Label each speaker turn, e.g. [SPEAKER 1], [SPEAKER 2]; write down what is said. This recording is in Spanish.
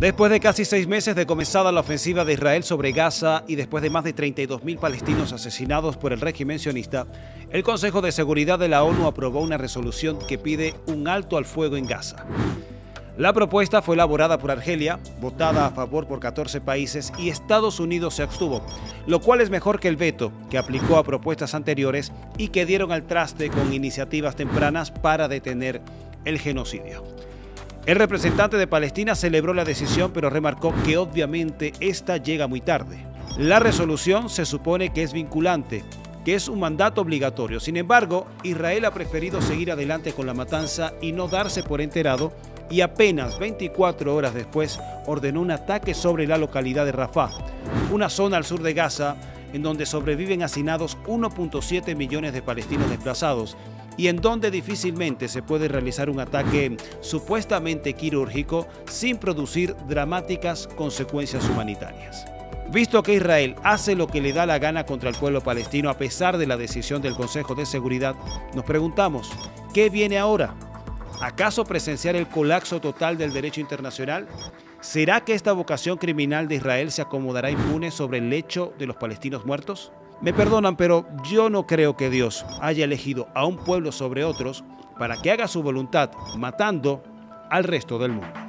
[SPEAKER 1] Después de casi 6 meses de comenzada la ofensiva de Israel sobre Gaza y después de más de 32.000 palestinos asesinados por el régimen sionista, el Consejo de Seguridad de la ONU aprobó una resolución que pide un alto al fuego en Gaza. La propuesta fue elaborada por Argelia, votada a favor por 14 países y Estados Unidos se abstuvo, lo cual es mejor que el veto que aplicó a propuestas anteriores y que dieron al traste con iniciativas tempranas para detener el genocidio. El representante de Palestina celebró la decisión, pero remarcó que obviamente esta llega muy tarde. La resolución se supone que es vinculante, que es un mandato obligatorio. Sin embargo, Israel ha preferido seguir adelante con la matanza y no darse por enterado, y apenas 24 horas después ordenó un ataque sobre la localidad de Rafah, una zona al sur de Gaza en donde sobreviven hacinados 1.7 millones de palestinos desplazados y en donde difícilmente se puede realizar un ataque supuestamente quirúrgico sin producir dramáticas consecuencias humanitarias. Visto que Israel hace lo que le da la gana contra el pueblo palestino a pesar de la decisión del Consejo de Seguridad, nos preguntamos, ¿qué viene ahora? ¿Acaso presenciar el colapso total del derecho internacional? ¿Será que esta vocación criminal de Israel se acomodará impune sobre el lecho de los palestinos muertos? Me perdonan, pero yo no creo que Dios haya elegido a un pueblo sobre otros para que haga su voluntad, matando al resto del mundo.